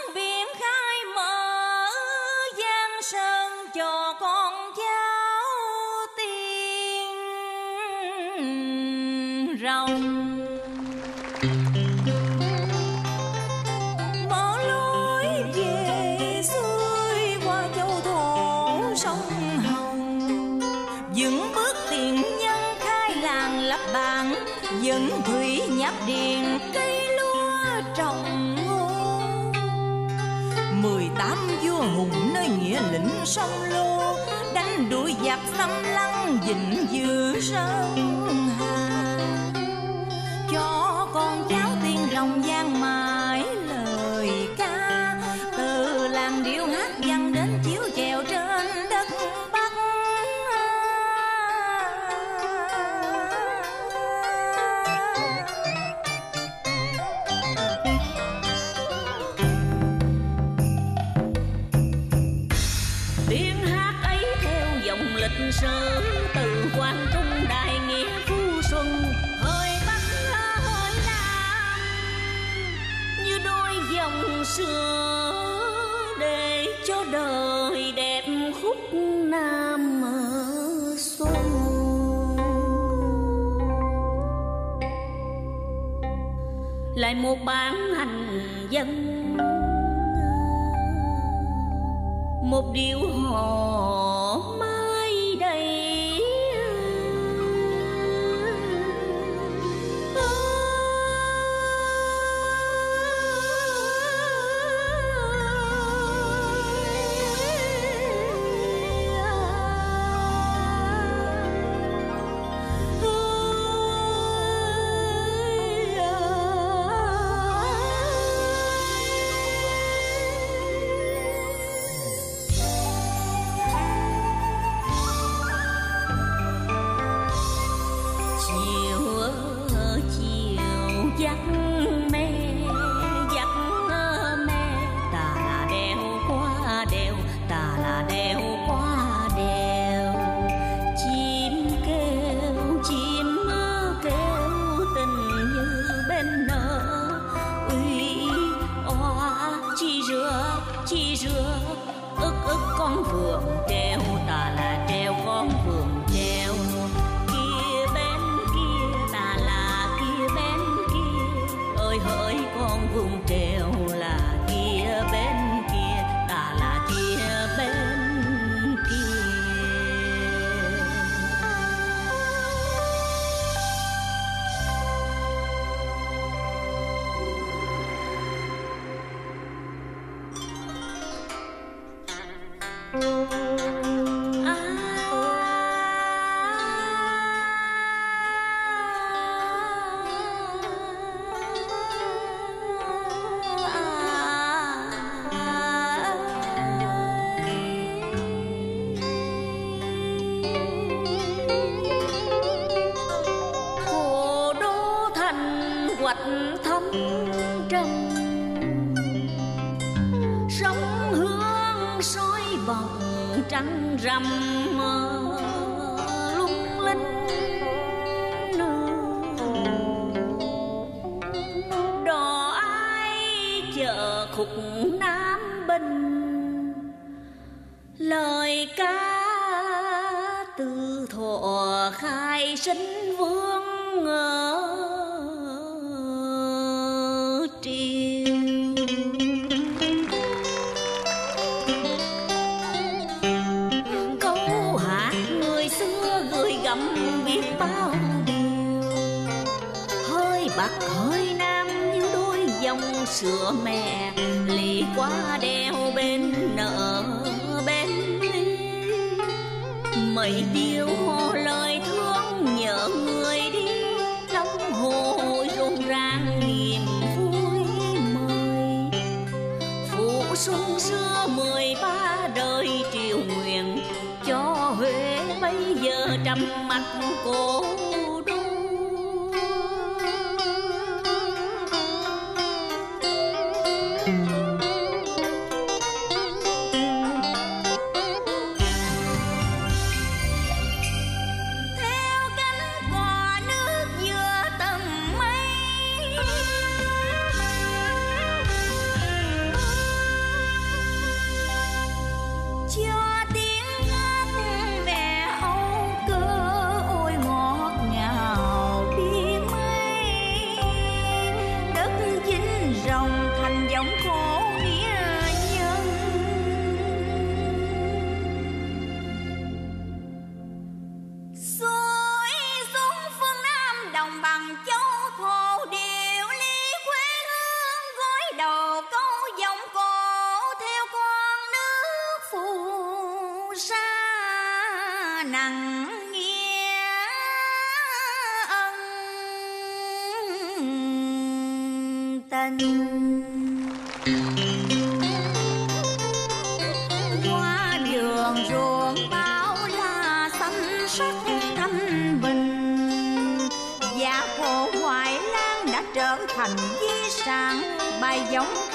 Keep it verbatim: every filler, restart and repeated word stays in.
sông biển khai mở, giang sơn cho con cháu tiên rồng. Mở lối về xuôi qua châu thổ sông Hồng, dựng bước tiền nhân khai làng lập bản, dẫn thủy nhập điền cây lúa trồng ngô. Mười tám vua hùng nơi nghĩa lĩnh sông Lô, đánh đuổi giặc xâm lăng vịnh Dự Sơn Hà. Cho con cháu tiên rồng vang mãi lời ca, từ làng điệu hát vang đến chiếu chèo trên đất Bắc. Tiếng hát ấy theo dòng lịch sử, từ Quang Trung Đại Nghĩa Phú Xuân, hơi Bắc hơi Nam như đôi dòng xưa, để cho đời đẹp khúc Nam Xuân. Lại một bản hành dân, một điệu hò mai đây. Dắt mẹ dắt mẹ, ta là đeo qua đèo, ta là đeo qua đèo. Chim kêu chim kêu tình như bên nở, uy oa chi rửa chi rửa, ức ức con vườn treo, ta là treo con vườn treo. Kia bên kia ta là kia bên kia, ơi hỡi con vườn treo là kia bên kia, ta là kia bên kia. Thấm trầm sông hương soi vòng trăng rằm lung linh. Đò ai chờ khúc Nam Bình, lời ca từ thuở khai sinh vương ở triều. Câu hát người xưa gửi gắm biết bao điều, hơi Bắc hơi Nam như đôi dòng sữa mẹ, lì qua đèo bên nợ bên ly. Mấy điều hò lời thương nhớ người đi, lòng hồ rộn ràng niềm vui mời. Vụ xuân xưa mười ba đời triều nguyện, cho Huế bây giờ trầm mắt cố đô. nặng nghĩa ân tình. Qua đường ruộng bao la xanh sắc thanh bình, và cổ Hoài Lan đã trở thành di sản bài giống